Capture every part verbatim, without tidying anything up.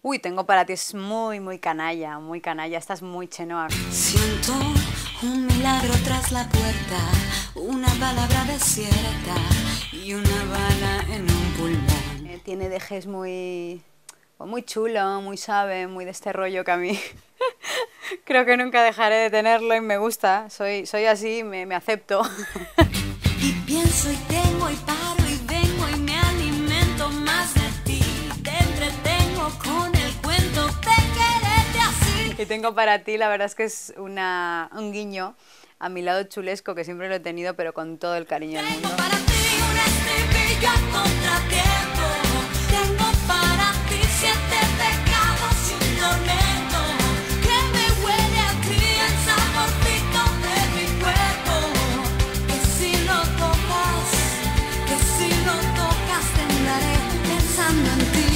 Uy, Tengo para ti es muy, muy canalla, muy canalla. Esta es muy Chenoa. Siento un milagro tras la puerta, una palabra desierta y una bala en un pulmón. Eh, tiene dejes muy, muy chulo, muy suave, muy de este rollo que a mí creo que nunca dejaré de tenerlo y me gusta. Soy, soy así, me, me acepto. Y pienso y tengo y paro y vengo y me alimento más de ti. Te entretengo con el cuento de quererte así. Y Tengo para ti, la verdad es que es una, un guiño a mi lado chulesco, que siempre lo he tenido, pero con todo el cariño del mundo. Tengo para ti un estribillo a contratiempo. Tengo para ti siete pecados y un tormento que me huele a crianza saborcito de mi cuerpo. Que si lo tocas, que si lo tocas temblaré pensando en ti.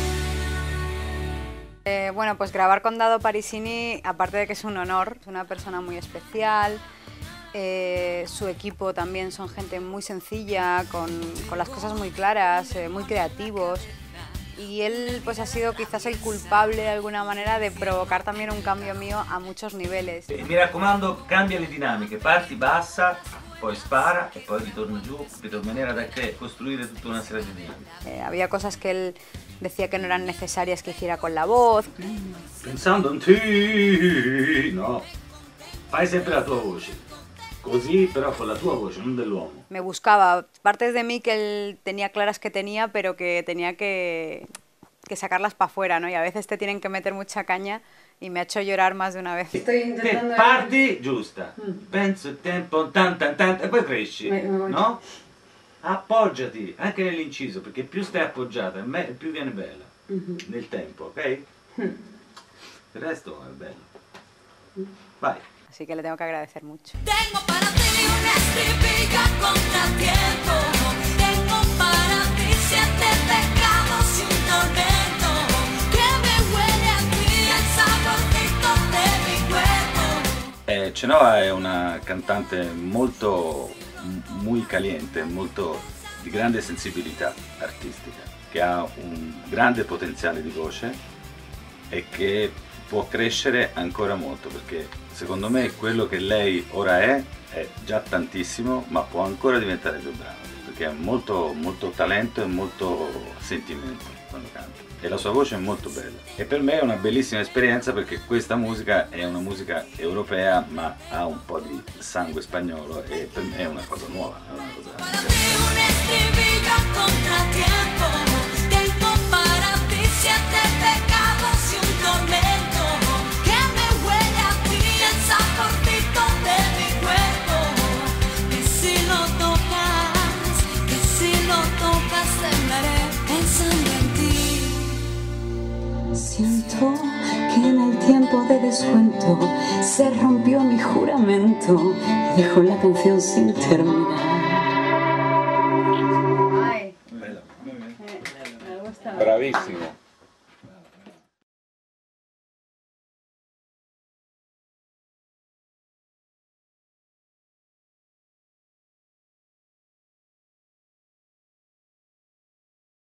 Eh, bueno, pues grabar con Dado Parisini, aparte de que es un honor, es una persona muy especial. Eh, su equipo también son gente muy sencilla, con, con las cosas muy claras, eh, muy creativos. Y él pues ha sido quizás el culpable de alguna manera de provocar también un cambio mío a muchos niveles. Mi raccomando, cambia le dinamiche, parti bassa, poi spara e poi ritorna giù, in maniera da costruire tutta una serie di dinamiche. Eh, había cosas que él decía que no eran necesarias que hiciera con la voz. Pensando in te, no, fai sempre la tua voce, così però con la tua voce, non dell'uomo. Me buscaba partes de mí que él tenía claras que tenía, pero que tenía que, que sacarlas para afuera, ¿no? Y a veces te tienen que meter mucha caña y me ha hecho llorar más de una vez. Estoy intentando... Te parti giusta, mm. penso il tempo, tan tan tan, e poi cresci, me, me no? Appoggiati, anche nell'inciso, perché più stai appoggiata, più viene bella, mm-hmm. nel tempo, ok? Mm. Il resto è bello. Mm. Vai. Así que le tengo que agradecer mucho. Tengo para ti un estribillo a contratiempo. Tengo para ti siete pecados y un tormento que me huele a ti el saborcito de mi cuerpo. Eh, Chenoa è una cantante molto, muy caliente, molto di grande sensibilità artistica, che ha un grande potenziale di voce e che può crescere ancora molto, perché secondo me quello che lei ora è è già tantissimo, ma può ancora diventare più brava, perché ha molto, molto talento e molto sentimento quando canta, e la sua voce è molto bella. E per me è una bellissima esperienza, perché questa musica è una musica europea ma ha un po' di sangue spagnolo, e per me è una cosa nuova, è una cosa... Siento que en el tiempo de descuento se rompió mi juramento y dejó la canción sin terminar.